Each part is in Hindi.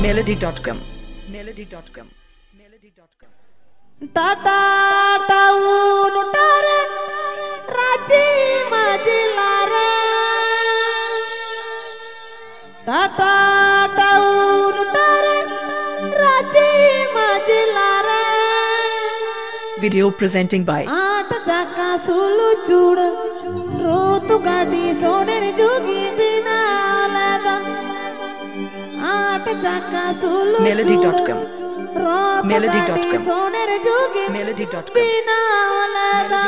melody.com टाटा टाउन उठारे राजी मजिला रे टाटा टाउन उठारे राजी मजिला रे video presenting by आठ चाका सुलू चूड़ रोतु गाड़ी सोनेर जोगी बिना लदा आठ चाका सुलू melody.com melody.com सोनेर जोगी melody.com बिना लदा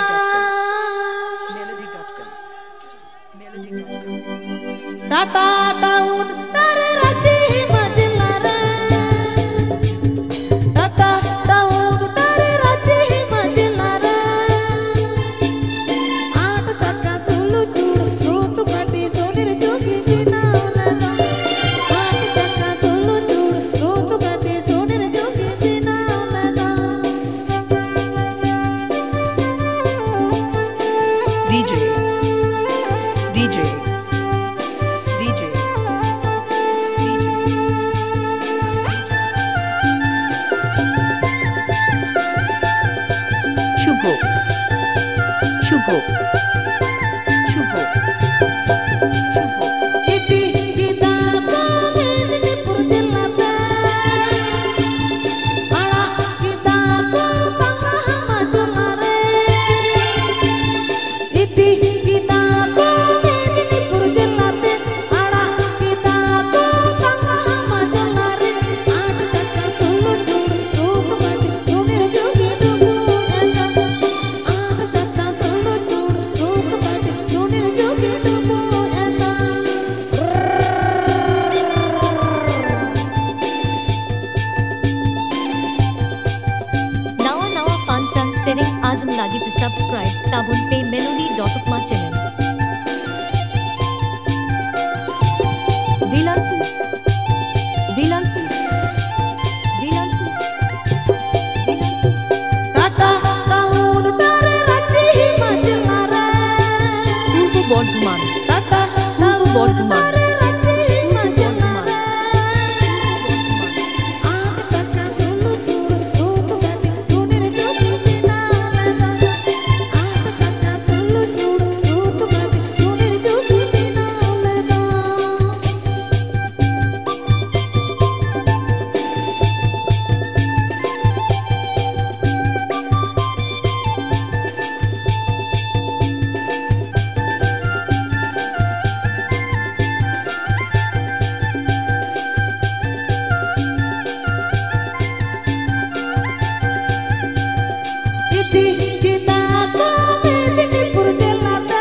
टाटा टाउन तारे राजी मजिला रे टाटा टाउन तारे राजी मजिला रे आठ चाका सुलू चूड़ रोतु गाड़ी सोनेर जोगी बिना लदा आठ चाका सुलू चूड़ रोतु गाड़ी सोनेर जोगी बिना लदा DJ Shubho इति पिता को मेदिनीपुर जिला पे बड़ा पिता को तंगा मजुला रे इति पिता को मेदिनीपुर जिला पे बड़ा पिता को तंगा मजुला रे आठ चाका सुलू चूड़ रोत गाड़ी सोनेर जोगी डुबू एंगा आठ चाका सुलू चूड़ रोत गाड़ी सोनेर जोगी डुबू एंगा Nawa Fansang Sering Azam lagi to subscribe Tabun Pay Melody.com channel. Dilanpur. Tata town तारे राजी मजिला रे Purbo Bordhaman. टाटा टाउन तारे राजी मजिला रे आठ चाका सुलू चूड़ रोत गाड़ी सोनेर जोगी बिना लदा आठ चाका सुलू चूड़ रोत गाड़ी सोनेर जोगी बिना लदा इति पिता को मेदिनीपुर जिला पे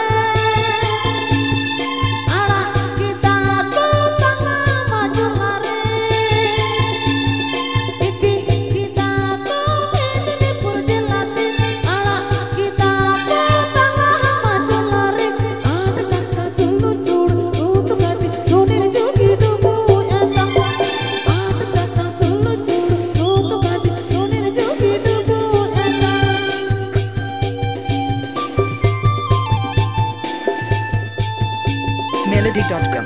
आड़ा पिता को तंगा मजुला रे इति पिता को मेदिनीपुर जिला पे आड़ा पिता को तंगा मजुला रे आठ चाका सुलू चूड़ रोत गाड़ी सोनेर जोगी डुबू एंगा आठ चाका सुलू चूड़ रोत गाड़ी सोनेर जोगी डुबू एंगा melody.com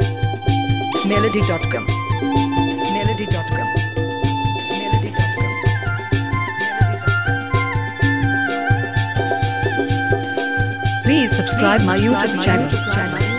Please subscribe my YouTube channel.